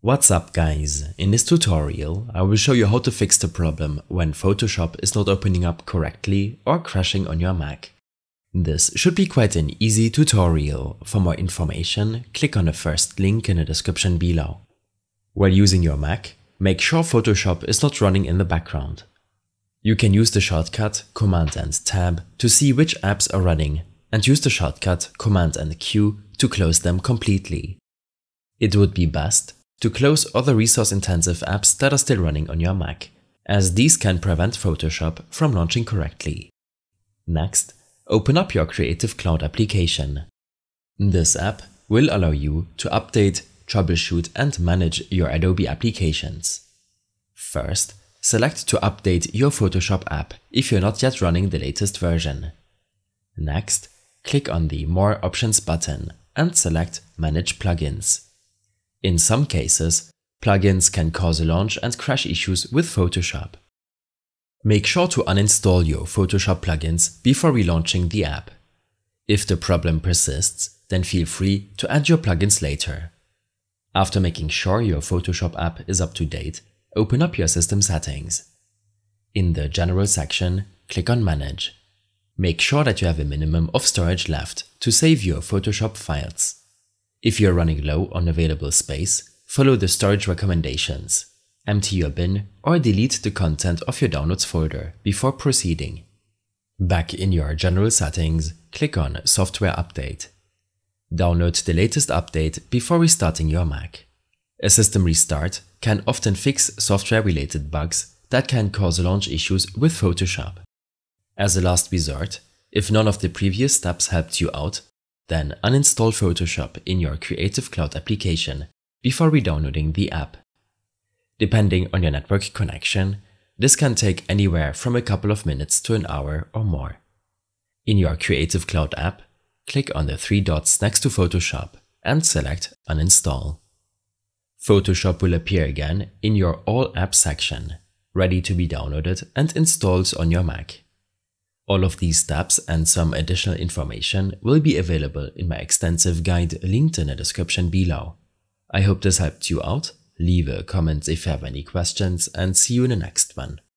What's up guys, in this tutorial I will show you how to fix the problem when Photoshop is not opening up correctly or crashing on your Mac. This should be quite an easy tutorial. For more information, click on the first link in the description below. While using your Mac, make sure Photoshop is not running in the background. You can use the shortcut Command and Tab to see which apps are running and use the shortcut Command and Q to close them completely. It would be best to close other resource-intensive apps that are still running on your Mac, as these can prevent Photoshop from launching correctly. Next, open up your Creative Cloud application. This app will allow you to update, troubleshoot and manage your Adobe applications. First, select to update your Photoshop app if you're not yet running the latest version. Next, click on the More Options button and select Manage Plugins. In some cases, plugins can cause launch and crash issues with Photoshop. Make sure to uninstall your Photoshop plugins before relaunching the app. If the problem persists, then feel free to add your plugins later. After making sure your Photoshop app is up to date, open up your system settings. In the General section, click on Manage. Make sure that you have a minimum of storage left to save your Photoshop files. If you're running low on available space, follow the storage recommendations. Empty your bin or delete the content of your Downloads folder before proceeding. Back in your General settings, click on Software Update. Download the latest update before restarting your Mac. A system restart can often fix software-related bugs that can cause launch issues with Photoshop. As a last resort, if none of the previous steps helped you out, then uninstall Photoshop in your Creative Cloud application before re-downloading the app. Depending on your network connection, this can take anywhere from a couple of minutes to an hour or more. In your Creative Cloud app, click on the three dots next to Photoshop and select Uninstall. Photoshop will appear again in your All Apps section, ready to be downloaded and installed on your Mac. All of these steps and some additional information will be available in my extensive guide linked in the description below. I hope this helped you out. Leave a comment if you have any questions and see you in the next one.